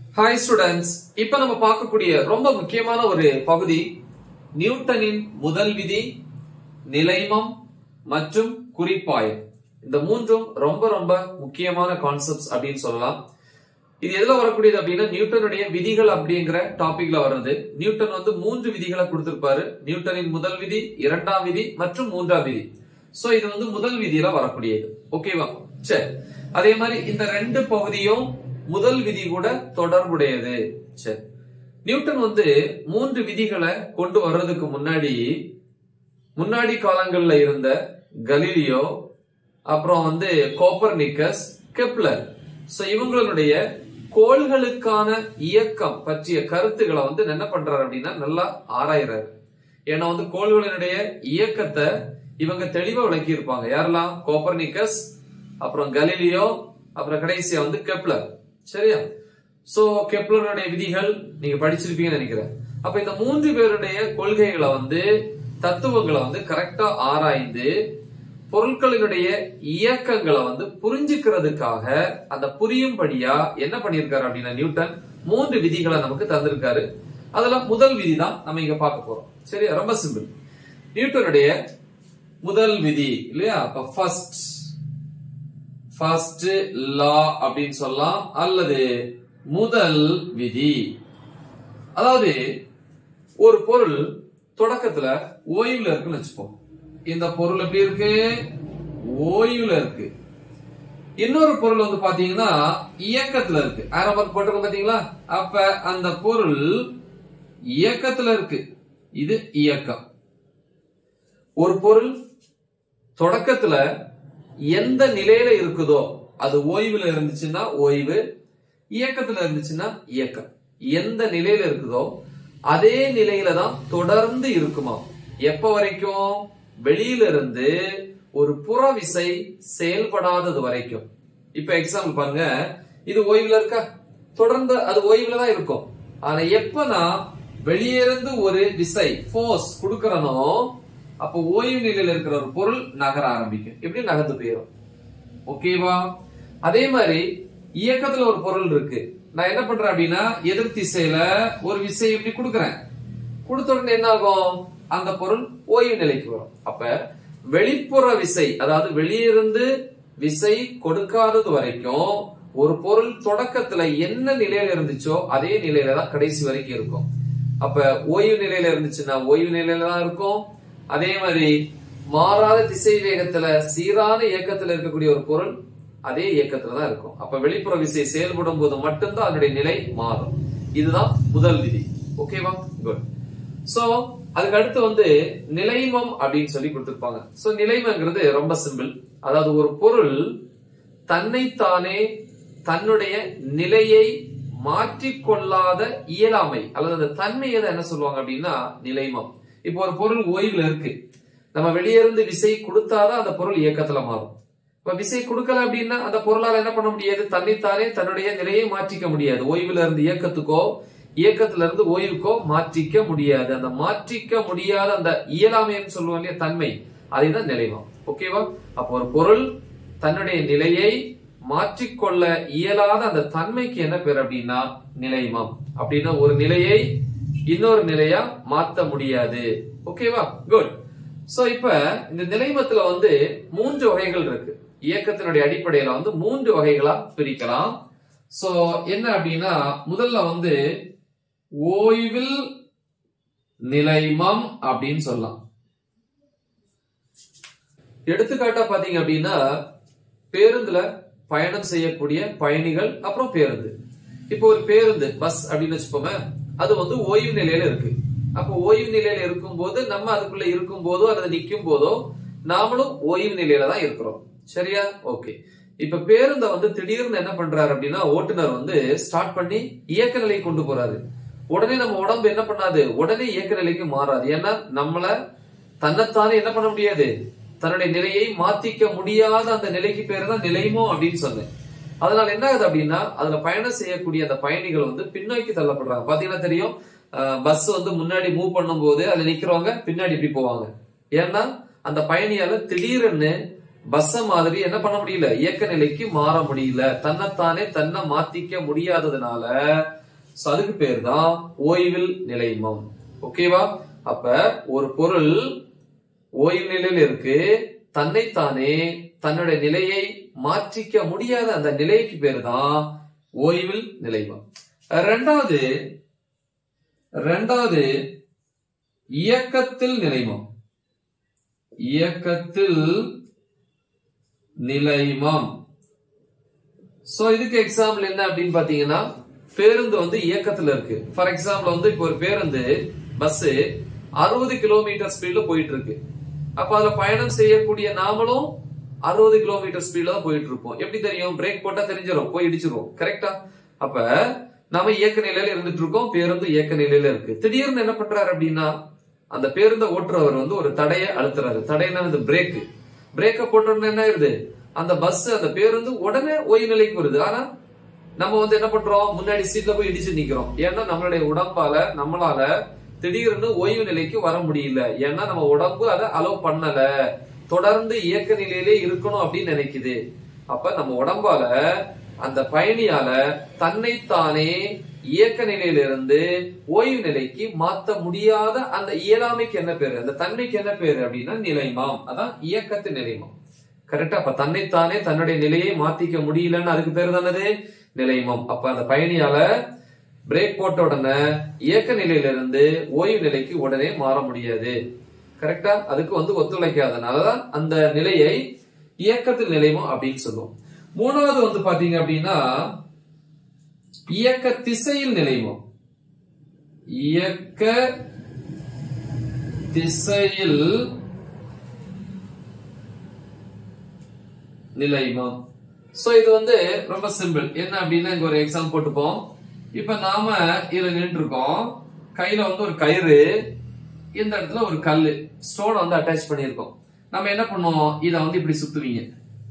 Hi students, இப்ப நம்ம பார்க்கக்கூடிய ரொம்ப முக்கியமான ஒரு பகுதி நியூட்டனின் முதல் விதி, நிலைமம் மற்றும் குறிப்பாயம். இந்த மூன்றும் ரொம்ப ரொம்ப முக்கியமான கான்செப்ட்ஸ் அப்படின்னு சொல்லலாம். இது எதுல வரக்கூடியது அப்படின்னா நியூட்டனுடைய விதிகள் அப்படிங்கிற டாபிக்ல வர்றது. நியூட்டன் வந்து மூன்று விதிகளை கொடுத்திருப்பாரு. நியூட்டனின் முதல் விதி, இரண்டாம் விதி மற்றும் மூன்றாம் விதி. சோ இது வந்து முதல் விதியில வரக்கூடியது. ஓகேவா? சரி. அதே மாதிரி இந்த ரெண்டு பகுதியும் முதல் விதி கூட தொடர்புடையது. சரி. நியூட்டன் வந்து மூன்று விதிகளை கொண்டு வர்றதுக்கு முன்னாடி காலங்கள்ல இருந்த கலீலியோ, அப்புறம் வந்து கோப்பர்னிக்கஸ், கெப்லர், சோ இவங்களுடைய கோள்களுக்கான இயக்கம் பற்றிய கருத்துக்களை வந்து என்ன பண்றாரு அப்படின்னா நல்லா ஆராயிறாரு. ஏன்னா வந்து கோள்களினுடைய இயக்கத்தை இவங்க தெளிவா விளக்கி இருப்பாங்க. யாரெல்லாம்? கோப்பர்னிக்கஸ், அப்புறம் கலீலியோ, அப்புறம் கடைசியா வந்து கெப்லர். சரியா? சோ கெப்லருடைய விதிகள் நீங்க படிச்சிருப்பீங்கன்னு நினைக்கிறேன். அப்ப இந்த மூன்று பேருடைய கொள்கைகளை வந்து தத்துவங்களை வந்து கரெக்டா ஆராய்ந்து பொருட்களினுடைய இயக்கங்களை வந்து புரிஞ்சுக்கிறதுக்காக அந்த புரியும்படியா என்ன பண்ணிருக்காரு அப்படின்னா நியூட்டன் மூன்று விதிகளை நமக்கு தந்திருக்காரு. அதுல முதல் விதி தான் நம்ம இங்க பார்க்க போறோம். சரியா? ரொம்ப சிம்பிள். நியூட்டனுடைய முதல் விதி இல்லையா? அப்ப ஃபர்ஸ்ட் லா அப்படின்னு சொல்லலாம், அல்லது முதல் விதி. அதாவது ஒரு பொருள் தொடக்கத்துல ஓய்வுல இருக்குன்னு வச்சுப்போம். இந்த பொருள் எப்படி இருக்கு? ஓய்வுல இருக்கு. இன்னொரு பொருள் வந்து பாத்தீங்கன்னா இயக்கத்துல இருக்கு. ஆரம்பம் போட்டிருக்கோம் பாத்தீங்களா? அப்ப அந்த பொருள் இயக்கத்துல இருக்கு. இது இயக்கம். ஒரு பொருள் தொடக்கத்துல எந்த நிலையில இருக்குதோ அது ஓய்வுல இருந்துச்சுன்னா ஓய்வு, இயக்கத்துல இருந்துச்சுன்னா இயக்கம். எந்த நிலையில இருக்குதோ அதே நிலையில தான் தொடர்ந்து இருக்குமா. எப்ப வரைக்கும்? வெளியில இருந்து ஒரு புற விசை செயல்படாதது வரைக்கும். இப்ப எக்ஸாம்பிள் பாருங்க, இது ஓய்வுல இருக்கா? தொடர்ந்து அது ஓய்வுல தான் இருக்கும். ஆனா எப்ப நான் வெளியே இருந்து ஒரு விசை போர்ஸ் கொடுக்கறனோ அப்ப ஓய்வு நிலையில இருக்கிற ஒரு பொருள் நகர ஆரம்பிக்கும். எப்படி? நகர்ந்து போயிடும். ஓகேவா? அதே மாதிரி இயக்கத்துல ஒரு பொருள் இருக்கு. நான் என்ன பண்றேன் அப்படின்னா எதிர் திசையில ஒரு விசை இப்படி கொடுக்கறேன். கொடுத்த உடனே என்ன ஆகும்? அந்த பொருள் ஓய்வு நிலைக்கு வரும். அப்ப வெளிப்புற விசை, அதாவது வெளியிருந்து விசை கொடுக்காதது வரைக்கும் ஒரு பொருள் தொடக்கத்துல என்ன நிலையில இருந்துச்சோ அதே நிலையில தான் கடைசி வரைக்கும் இருக்கும். அப்ப ஓய்வு நிலையில இருந்துச்சுன்னா ஓய்வு நிலையில தான் இருக்கும். அதே மாதிரி மாறாத திசை வேகத்துல சீரான இயக்கத்துல இருக்கக்கூடிய ஒரு பொருள் அதே இயக்கத்துல தான் இருக்கும். அப்ப வெளிப்புற விசை செயல்படும் போது மட்டும்தான் அதனுடைய நிலை மாறும். இதுதான் முதல் விதி. ஓகேவா? குட். சோ அதுக்கு அடுத்து வந்து நிலைமம் அப்படின்னு சொல்லி கொடுத்திருப்பாங்க. சோ நிலைமங்கிறது ரொம்ப சிம்பிள். அதாவது ஒரு பொருள் தன்னைத்தானே தன்னுடைய நிலையை மாற்றிக்கொள்ளாத இயலாமை அல்லது அந்த தன்மையை என்ன சொல்லுவாங்க அப்படின்னா நிலைமம். இப்போ ஒரு பொருள் ஓய்வுல இருக்கு. நம்ம வெளியே இருந்து விசை கொடுத்தாதான் அந்த பொருள் இயக்கத்துல மாறும். இப்ப விசை கொடுக்கல அப்படின்னா அந்த பொருளால என்ன பண்ண முடியாது? தன்னைத்தானே தன்னுடைய நிலையை மாற்றிக்க முடியாது. ஓய்வுல இருந்து இயக்கத்துக்கோ இயக்கத்துல இருந்து ஓய்வுக்கோ மாற்றிக்க முடியாது. அந்த மாற்றிக்க முடியாத அந்த இயலாமைன்னு சொல்லுவோம் இல்லையா, தன்மை, அதுதான் நிலைமம். ஓகேவா? அப்போ ஒரு பொருள் தன்னுடைய நிலையை மாற்றிக்கொள்ள இயலாத அந்த தன்மைக்கு என்ன பேர் அப்படின்னா நிலைமம். அப்படின்னா ஒரு நிலையை இன்னொரு நிலையா மாத்த முடியாது. ஓகேவா? குட். சோ இப்ப இந்த நிலைமத்துல வந்து மூன்று வகைகள் இருக்கு. இயக்கத்தினுடைய அடிப்படையில வந்து மூன்று வகைகளா பிரிக்கலாம். சோ என்ன அப்படின்னா முதல்ல வந்து ஓய்வில் நிலைமம் அப்படின்னு சொல்லலாம். எடுத்துக்காட்டா பாத்தீங்க அப்படின்னா பேருந்துல பயணம் செய்யக்கூடிய பயணிகள், அப்புறம் பேருந்து. இப்போ ஒரு பேருந்து பஸ் அப்படின்னு வச்சுப்போமே, அது வந்து ஓய்வு நிலையில இருக்கு. அப்ப ஓய்வு நிலையில இருக்கும் போது நம்ம அதுக்குள்ள இருக்கும் போதோ அல்லது நிக்கும் போதோ நாமளும் ஓய்வு நிலையில தான் இருக்கிறோம். சரியா? ஓகே. இப்ப பேருந்த வந்து திடீர்னு என்ன பண்றாரு அப்படின்னா ஓட்டுநர் வந்து ஸ்டார்ட் பண்ணி இயக்க நிலைக்கு கொண்டு போறாரு. உடனே நம்ம உடம்பு என்ன பண்ணாது? உடனே இயக்க நிலைக்கு மாறாது. ஏன்னா நம்மள தன்னைத்தானே என்ன பண்ண முடியாது? தன்னுடைய நிலையை மாத்திக்க முடியாத அந்த நிலைக்கு பேரு தான் நிலைமம் அப்படின்னு சொன்னேன். அதனால என்ன ஆகுது அப்படின்னா அதுல பயணம் செய்யக்கூடிய அந்த பயணிகள் வந்து பின்னோக்கி தள்ளப்படுறாங்க. பாத்தீங்கன்னா தெரியும், பஸ் வந்து முன்னாடி மூவ் பண்ணும் போது அதுல நிக்கிறவங்க பின்னாடி இப்படி போவாங்க. ஏன்னா அந்த பயணியால திடீர்னு பஸ் மாதிரி என்ன பண்ண முடியல, இயக்க நிலைக்கு மாற முடியல, தன்னை மாத்திக்க முடியாததுனால அதுக்கு பேர் தான் ஓய்வில் நிலைமம். ஓகேவா? அப்ப ஒரு பொருள் ஓய்வு நிலையில் இருக்கு, தன்னைத்தானே தன்னுடைய நிலையை மாற்றிக்க முடியாத அந்த நிலைக்கு பேர் தான் ஓய்வில் நிலைமம். ரெண்டாவது இயக்கத்தில் நிலைமம். இயக்கத்தில் நிலைமம். சோ இதுக்கு எக்ஸாம்பிள் என்ன அப்படின்னு பாத்தீங்கன்னா, பேருந்து வந்து இயக்கத்துல இருக்கு. ஃபார் எக்ஸாம்பிள் வந்து இப்போ ஒரு பேருந்து பஸ் 60 கிலோமீட்டர் ஸ்பீட்ல போயிட்டு இருக்கு. அப்ப அதுல பயணம் செய்யக்கூடிய நாமளும் 60 கிலோமீட்டர் ஸ்பீட்ல தான் போயிட்டு இருப்போம். எப்படி தெரியும்? பிரேக் போட்டா தெரிஞ்சிடும், போய் இடிச்சிருவோம். கரெக்டா? அப்ப நம்ம இயக்க நிலையில இருந்துட்டு இருக்கோம், பேருந்து இயக்க நிலையில இருக்கு. திடீர்னு என்ன பண்றாரு அப்படின்னா, அந்த பேருந்தை ஓட்டுறவர் வந்து ஒரு தடைய அழுத்துறாரு. தடைனா இந்த பிரேக்க போட்டோன்னு என்ன ஆயிருது, அந்த பஸ் அந்த பேருந்து உடனே ஓய்வு நிலைக்கு வருது. ஆனா நம்ம வந்து என்ன பண்றோம், முன்னாடி சீட்ல போய் இடிச்சு நிக்கிறோம். ஏன்னா நம்மளுடைய உடம்பால நம்மளால திடீர்னு ஓய்வு நிலைக்கு வர முடியல. ஏன்னா நம்ம உடம்பு அதை அலோவ் பண்ணல, தொடர்ந்து இயக்க நிலையிலே இருக்கணும் அப்படின்னு நினைக்குது. அப்ப நம்ம உடம்பால அந்த பயணியால தன்னைத்தானே இயக்க நிலையிலிருந்து ஓய்வு நிலைக்கு மாத்த முடியாத அந்த இயலாமைக்கு என்ன பேரு, அந்த தன்மைக்கு என்ன பேரு அப்படின்னா நிலைமம். அதான் இயக்கத்து நிலைமம். கரெக்டா? அப்ப தன்னைத்தானே தன்னுடைய நிலையை மாத்திக்க முடியலன்னு அதுக்கு பேரு தானது நிலைமம். அப்ப அந்த பயணியால பிரேக் போட்ட உடனே இயக்க நிலையிலிருந்து ஓய்வு நிலைக்கு உடனே மாற முடியாது. கரெக்டா? அதுக்கு வந்து ஒத்துழைக்காதனாலதான் அந்த நிலையை இயக்கத்தில் நிலைமம் அப்படின்னு சொல்லுவோம். மூணாவது வந்து பாத்தீங்க அப்படின்னா இயக்க திசையில் நிலைமம். இயக்க திசையில் நிலைமம். சோ இது வந்து ரொம்ப சிம்பிள். என்ன அப்படின்னா, இங்க ஒரு எக்ஸாம்பிள் போட்டுப்போம். இப்ப நாம இதுல நின்று இருக்கோம், கையில வந்து ஒரு கயிறு, இந்த இடத்துல ஒரு கல்லு ஸ்டோன் வந்து அட்டாச் பண்ணிருக்கோம். நம்ம என்ன பண்ணுவோம், இத வந்து இப்படி சுத்துவீங்க.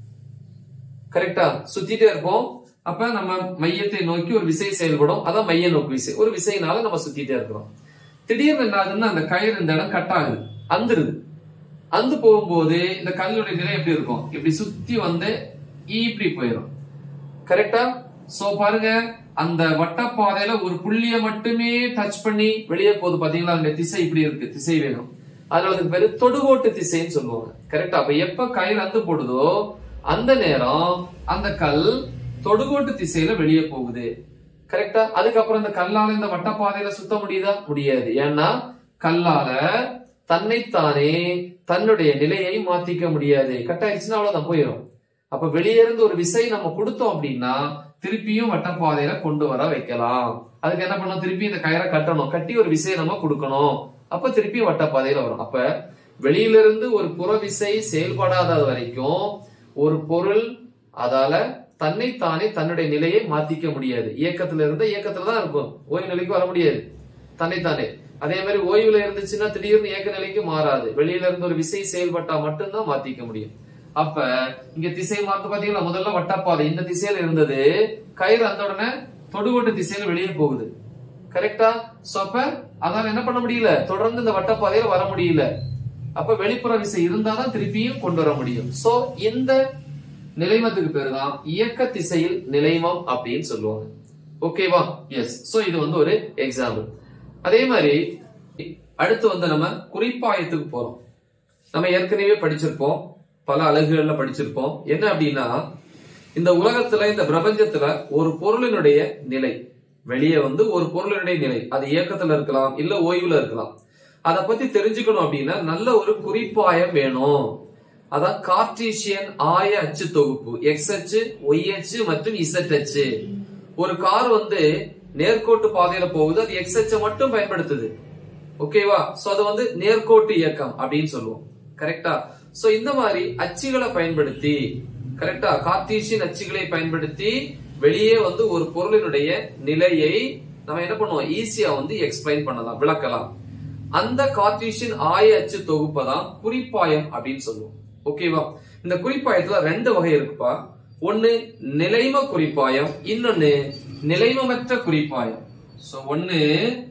கரெக்டா? சுத்திட்டே இருப்போம். அப்ப நம்ம மையத்தை நோக்கி ஒரு விசை செயல்படும், அதான் மைய நோக்கு விசை. ஒரு விசையினால நம்ம சுத்திட்டே இருக்கிறோம். திடீர்னு என்ன ஆகுதுன்னா, அந்த கயிறு இந்த இடம் கட் ஆகுது, அந்துருது. அந்து போகும்போது இந்த கல்லுடைய நிலை எப்படி இருக்கும், இப்படி சுத்தி வந்து இப்படி போயிடும். கரெக்டா? சோ பாருங்க, அந்த வட்டப்பாதையில ஒரு புள்ளிய மட்டுமே டச் பண்ணி வெளியே போகுது. பாத்தீங்களா? அந்த திசை இப்படி இருக்கு, திசை வேணும். அதனால அதுக்கு பேரு தொடுகோட்டு திசைன்னு சொல்லுவாங்க. கரெக்டா? அப்ப எப்ப கயிறு அந்து போடுதோ அந்த நேரம் அந்த கல் தொடுகோட்டு திசையில வெளியே போகுது. கரெக்டா? அதுக்கப்புறம் இந்த கல்லால இந்த வட்டப்பாதையில சுத்த முடியுதா? முடியாது. ஏன்னா கல்லால தன்னைத்தானே தன்னுடைய நிலையை மாத்திக்க முடியாது. கட் ஆயிடுச்சுன்னா அவ்வளவுதான், போயிடும். அப்ப வெளியே இருந்து ஒரு விசை நம்ம கொடுத்தோம் அப்படின்னா திருப்பியும் வட்டப்பாதையில கொண்டு வர வைக்கலாம். அதுக்கு என்ன பண்ணணும், திருப்பி இந்த கயிறை கட்டணும், கட்டி ஒரு விசையை நம்ம கொடுக்கணும். அப்ப திருப்பி வட்டப்பாதையில வரும். அப்ப வெளியிலிருந்து ஒரு புற விசை செயல்படாத வரைக்கும் ஒரு பொருள் அதால தன்னைத்தானே தன்னுடைய நிலையை மாத்திக்க முடியாது. இயக்கத்துல இருந்த இயக்கத்துல தான் இருக்கும், ஓய்வு நிலைக்கு வர முடியாது தன்னைத்தானே. அதே மாதிரி ஓய்வுல இருந்துச்சுன்னா திடீர்னு இயக்க நிலைக்கு மாறாது. வெளியில இருந்து ஒரு விசை செயல்பட்டா மட்டும்தான் மாத்திக்க முடியும். அப்ப இங்க திசை மாத்து பாத்தீங்களா, முதல்ல வட்டப்பாதை இந்த திசையில இருந்தது, கயிறு அந்த உடனே தொடுகோட்டு திசையில வெளியே போகுது. கரெக்டா? சோ அப்ப அதால என்ன பண்ண முடியல, தொடர்ந்து இந்த வட்டப்பாதையில வர முடியல. அப்ப வெளிப்புற விசை இருந்தாதான் திருப்பியும் கொண்டு வர முடியும். சோ இந்த நிலைமத்துக்கு பேரு தான் இயக்க திசையில் நிலைமம் அப்படின்னு சொல்லுவாங்க. ஓகேவா? எஸ். சோ இது வந்து ஒரு எக்ஸாம்பிள். அதே மாதிரி அடுத்து வந்து நம்ம குறிப்பாயத்துக்கு போறோம். நம்ம ஏற்கனவே படிச்சிருப்போம், பல அலகுகள்ல படிச்சிருப்போம். என்ன அப்படின்னா, இந்த உலகத்துல இந்த பிரபஞ்சத்துல ஒரு பொருளினுடைய நிலை, வெளியே வந்து ஒரு பொருளினுடைய நிலை, அது இயக்கத்துல இருக்கலாம் இல்ல ஓய்வுல இருக்கலாம். அதை பத்தி தெரிஞ்சுக்கணும் அப்படின்னா நல்ல ஒரு குறிப்பாயம் வேணும். அதான் கார்ட்டீசியன் ஆய அச்சு தொகுப்பு, எக்ஸ் அச்சு, ஒய் அச்சு மற்றும் இசட் அச்சு. ஒரு கார் வந்து நேர்கோட்டு பாதையில போகுது, அது எக்ஸ் அச்சை மட்டும் பயன்படுத்துது. ஓகேவா? சோ அது வந்து நேர்கோட்டு இயக்கம் அப்படின்னு சொல்லுவோம். கரெக்டா? சோ இந்த மாதிரி அச்சுகளை பயன்படுத்தி, கரெக்டா, கார்ட்டீசியன் அச்சுகளை பயன்படுத்தி வெளியே வந்து ஒரு பொருளினுடைய நிலையை நம்ம என்ன பண்ணுவோம், ஈஸியா வந்து எக்ஸ்பிளைன் பண்ணலாம், விளக்கலாம். அந்த கார்ட்டீசியன் ஆய அச்சு தொகுப்பை தான் குறிப்பாயம் அப்படின்னு சொல்லுவோம். ஓகேவா? இந்த குறிப்பாயத்துல ரெண்டு வகை இருக்குப்பா. ஒன்னு நிலைம குறிப்பாயம், இன்னொன்னு நிலைமற்ற குறிப்பாயம். சோ ஒன்னு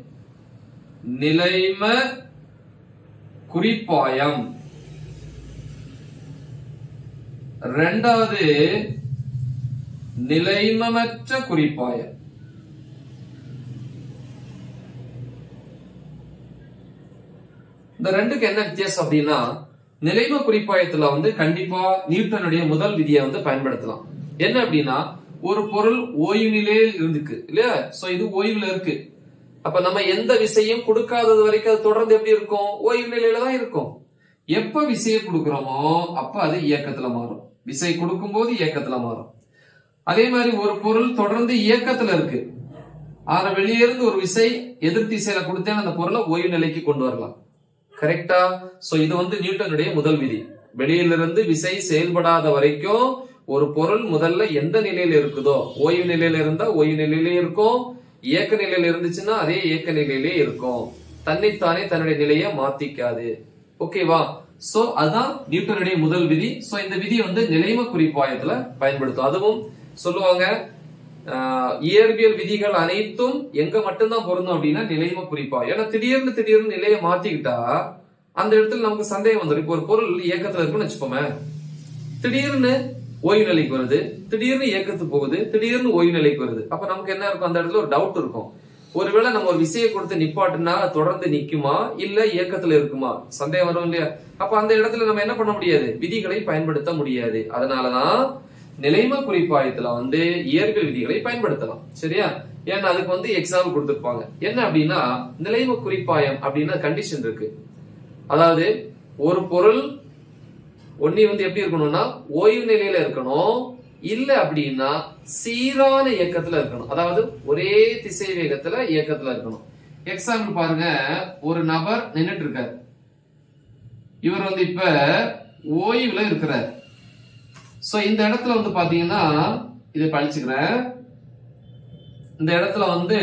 நிலைம குறிப்பாயம், ரெண்டாவது நிலைமமற்ற குறிப்பாயம். இந்த ரெண்டுக்கு என்ன வித்தியாசம் அப்படின்னா, நிலைம குறிப்பாயத்துல வந்து கண்டிப்பா நியூட்டனுடைய முதல் விதியை வந்து பயன்படுத்தலாம். என்ன அப்படின்னா, ஒரு பொருள் ஓய்வு நிலையில் இருந்துக்கு இல்லையா, சோ இது ஓய்வுல இருக்கு. அப்ப நம்ம எந்த விசையும் கொடுக்காதது வரைக்கும் அது தொடர்ந்து எப்படி இருக்கும், ஓய்வு நிலையில தான் இருக்கும். எப்ப விசையை கொடுக்கிறோமோ அப்ப அது இயக்கத்துல மாறும். விசை கொடுக்கும் போது இயக்கத்துல மாறும். அதே மாதிரி ஒரு பொருள் தொடர்ந்து இயக்கத்துல இருக்கு, ஆனா வெளியே இருந்து ஒரு விசை எதிர் திசையில கொடுத்தேன் அந்த பொருளை ஓய்வு நிலைக்கு கொண்டு வரலாம். கரெக்டா? சோ இது வந்து நியூட்டனுடைய முதல் விதி. வெளியிலிருந்து விசை செயல்படாத வரைக்கும் ஒரு பொருள் முதல்ல எந்த நிலையில இருக்குதோ, ஓய்வு நிலையில இருந்தா ஓய்வு நிலையிலே இருக்கும், இயக்க நிலையில இருந்துச்சுன்னா அதே இயக்க நிலையிலே இருக்கும், தன்னைத்தானே தன்னுடைய நிலையை மாத்திக்காது. ஓகேவா? சோ அதுதான் நியூட்டனுடைய முதல் விதி. சோ இந்த விதி வந்து நிலைம குறிப்பாயத்துல பயன்படுத்தும். அதுவும் சொல்லுவாங்க இயற்பியல் விதிகள் அனைத்தும் எங்க மட்டும்தான் பொருந்தும் அப்படின்னா நிலைம குறிப்பாயம். ஏன்னா திடீர்னு நிலையை மாத்திக்கிட்டா அந்த இடத்துல நமக்கு சந்தேகம் வந்துடும். இப்போ ஒரு பொருள் இயக்கத்துல இருக்குன்னு வச்சுப்போமே, திடீர்னு ஓய்வு நிலைக்கு வருது, திடீர்னு இயக்கத்துக்கு போகுது, திடீர்னு ஓய்வு நிலைக்கு வருது. அப்ப நமக்கு என்ன இருக்கும், அந்த இடத்துல ஒரு டவுட் இருக்கும். ஒருவேளை நம்ம ஒரு விசையை கொடுத்து நிப்பாட்டுனா தொடர்ந்து நிக்குமா இல்ல இயக்கத்துல இருக்குமா, சந்தேகம் வரும் இல்லையா? அப்ப அந்த இடத்துல நம்ம என்ன பண்ண முடியாது, விதிகளை பயன்படுத்த முடியாது. அதனாலதான் நிலைம குறிப்பாயத்துல வந்து இயற்பியல் விதிகளை பயன்படுத்தலாம். சரியா? ஏன்னா அதுக்கு வந்து எக்ஸாம்பிள் கொடுத்திருப்பாங்க. என்ன அப்படின்னா, நிலைம குறிப்பாயம் அப்படின்னா கண்டிஷன் இருக்கு. அதாவது ஒரு பொருள் ஒண்ணி வந்து எப்படி இருக்கணும்னா ஓய்வு நிலையில இருக்கணும், இல்ல அப்படின்னா சீரான இயக்கத்துல இருக்கணும். அதாவது ஒரே திசை வேகத்துல இயக்கத்துல இருக்கணும். எக்ஸாம்பிள் பாருங்க, ஒரு நபர் நின்னுட்டு இருக்காரு, இவர் வந்து இப்ப ஓய்வுல இருக்கிறார். சோ இந்த இடத்துல வந்து பாத்தீங்கன்னா இதை படிச்சுக்கிறேன், இந்த இடத்துல வந்து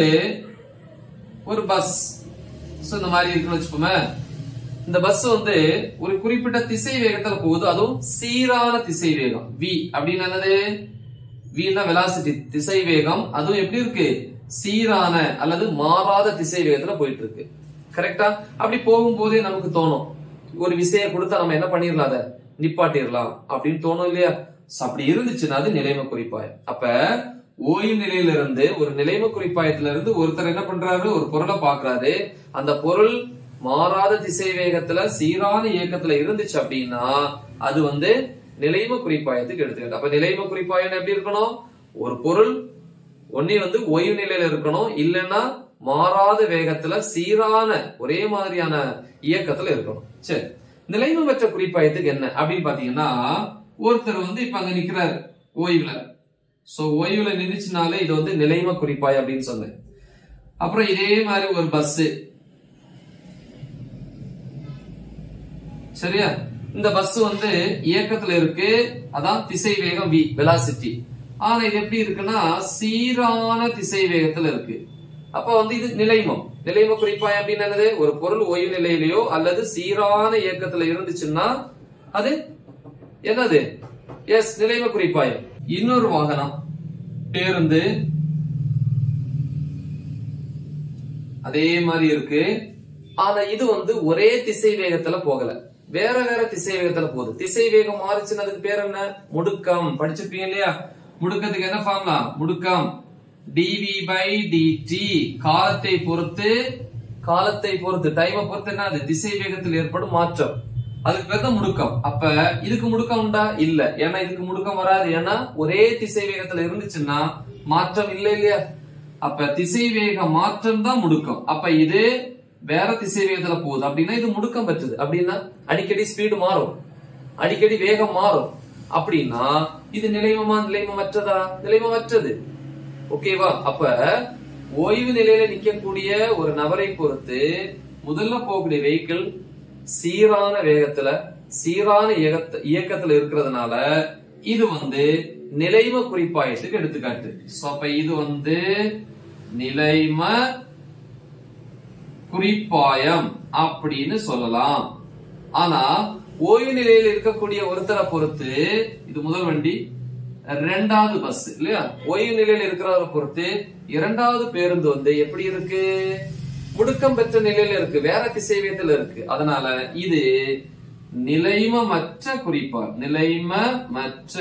ஒரு பஸ் இந்த மாதிரி இருக்குன்னு வச்சுப்போமே. இந்த பஸ் வந்து ஒரு குறிப்பிட்ட திசை வேகத்துல போகுது, அதுவும் சீரான திசை வேகம். v அப்படின்னு என்னது, v னா வெலாசிட்டி, திசை வேகம். அதுவும் எப்படி இருக்கு, சீரான அல்லது மாறாத திசை வேகத்துல போயிட்டு இருக்கு. கரெக்டா? அப்படி போகும்போதே நமக்கு தோணும், ஒரு விசையை கொடுத்தா நம்ம என்ன பண்ணிடலாம், அதை நிப்பாட்டிடலாம் அப்படின்னு தோணும் இல்லையா? அப்படி இருந்துச்சுன்னா அது நிலைம குறிப்பாயம். அப்ப ஓய்வு நிலையில இருந்து ஒரு நிலைம குறிப்பாயத்துல இருந்து ஒருத்தர் என்ன பண்றாரு, ஒரு பொருளை பாக்குறாரு, அந்த பொருள் மாறாத திசை வேகத்துல சீரான இயக்கத்துல இருந்துச்சு அப்படின்னா அது வந்து நிலைம குறிப்பாயத்துக்கு எடுத்துக்கிட்டு. அப்ப நிலைம குறிப்பாயம் எப்படி இருக்கணும், ஒரு பொருள் ஒண்ணி வந்து ஓய்வு நிலையில இருக்கணும், இல்லைன்னா மாறாத வேகத்துல சீரான ஒரே மாதிரியான இயக்கத்துல இருக்கணும். சரி, நிலைமற்ற குறிப்பாயத்துக்கு என்ன அப்படின்னு பாத்தீங்கன்னா, ஒருத்தர் வந்து இப்ப அங்க நிக்கிறாரு ஓய்வுல. சோ ஓய்வுல நின்றுச்சுனாலே இது வந்து நிலைம குறிப்பாய் அப்படின்னு சொன்னேன். அப்புறம் இதே மாதிரி ஒரு பஸ், சரியா? இந்த பஸ் வந்து இயக்கத்துல இருக்கு, அதான் திசை வேகம் v, வெலாசிட்டி. ஆனா இது எப்படி இருக்குன்னா சீரான திசை வேகத்துல இருக்கு. அப்ப வந்து இது நிலைமம். நிலைம குறிப்பாயம் அப்படின்னு என்னது, ஒரு பொருள் ஓய்வு நிலையிலயோ அல்லது சீரான இயக்கத்துல இருந்துச்சுன்னா அது என்னது, எஸ், நிலைம குறிப்பாயம். இன்னொரு வாகனம், பேருந்து, அதே மாதிரி இருக்கு. ஆனா இது வந்து ஒரே திசை வேகத்துல போகல, வேற வேற திசை வேகத்துல போகுது. திசை வேகம் மாறுச்சுன்னு அதுக்கு பேர் என்ன, முடுக்கம். படிச்சிருப்பீங்க இல்லையா? முடுக்கத்துக்கு என்ன ஃபார்முலா, முடுக்கம் dv by dt. காலத்தை பொறுத்து டைமை பொறுத்து என்ன, அது திசை வேகத்தில் ஏற்படும் மாற்றம், அதுக்கு பேர் தான் முடுக்கம். அப்ப இதுக்கு முடுக்கம் உண்டா, இல்ல. ஏன்னா இதுக்கு முடுக்கம் வராது, ஏன்னா ஒரே திசை வேகத்துல இருந்துச்சுன்னா மாற்றம் இல்ல இல்லையா? அப்ப திசை வேக மாற்றம் தான் முடுக்கம். அப்ப இது வேற திசை வேகத்துல போகுது அப்படின்னா இது முடுக்கம் பெற்றது. அப்படின்னா அடிக்கடி ஸ்பீடு மாறும், அடிக்கடி வேகம் மாறும். அப்படின்னா இது நிலைமமா நிலைமற்றதா, நிலைமற்றது. ஓகேவா? அப்ப ஓய்வு நிலையில நிக்கக்கூடிய ஒரு நபரை பொறுத்து முதல்ல போகக்கூடிய வெஹிக்கிள் சீரான வேகத்துல சீரான இயக்கத்துல இருக்கிறதுனால இது வந்து நிலைம குறிப்பாயத்துக்கு எடுத்துக்காட்டு. அப்ப இது வந்து நிலைம குறிப்பாயம் அப்படின்னு சொல்லலாம். ஆனா ஓய்வு நிலையில் இருக்கக்கூடிய ஒருத்தரை பொறுத்து, இது முதல் வண்டி, இரண்டாவது பஸ் இல்லையா, ஓய்வு நிலையில் இருக்கிறவரை பொறுத்து இரண்டாவது பேருந்து வந்து எப்படி இருக்கு, முடுக்கம் பெற்ற நிலையில இருக்கு, வேற திசை வேகத்துல இருக்கு. அதனால இது நிலைமமற்ற குறிப்பாயம். நிலைமமற்ற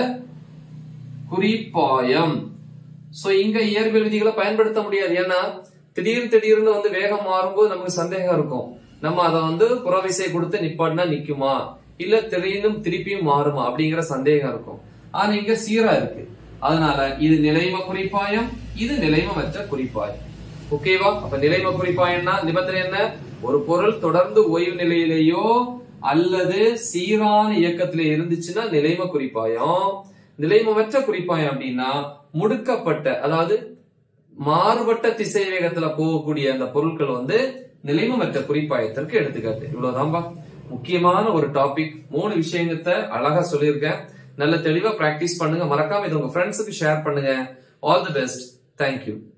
குறிப்பாயம். சோ இங்க இயற்பியல் விதிகளை பயன்படுத்த முடியாது. ஏன்னா திடீர்னு வந்து வேகம் மாறும்போது நமக்கு சந்தேகம் இருக்கும். நம்ம அதை புறவிசை கொடுத்து நிப்பாட்டினா நிக்குமா, இல்ல திருப்பியும் மாறுமா அப்படிங்கிற சந்தேகம் இருக்கும். ஆனா இங்க சீரா இருக்கு. அதனால இது நிலைம குறிப்பாயம், இது நிலைமமற்ற குறிப்பாயம். ஓகேவா? அப்ப நிலைம குறிப்பாயம்னா நிபந்தனை என்ன? ஒரு பொருள் தொடர்ந்து ஓய்வு நிலையிலேயோ அல்லது சீரான இயக்கத்திலே இருந்துச்சுன்னா நிலைம குறிப்பாயம். நிலைமமற்ற குறிப்பாயம் அப்படின்னா முடுக்கப்பட்ட, அதாவது மாறுபட்ட திசை வேகத்துல போகக்கூடிய அந்த பொருட்கள் நிலைமமற்ற குறிப்பாயத்திற்கு எடுத்துக்காட்டு. இவ்வளவுதான்பா முக்கியமான ஒரு டாபிக். 3 விஷயத்தை அழகா சொல்லியிருக்கேன். நல்ல தெளிவா பிராக்டிஸ் பண்ணுங்க. மறக்காம இது உங்க ஃப்ரெண்ட்ஸுக்கு ஷேர் பண்ணுங்க. All the best. தேங்க்யூ.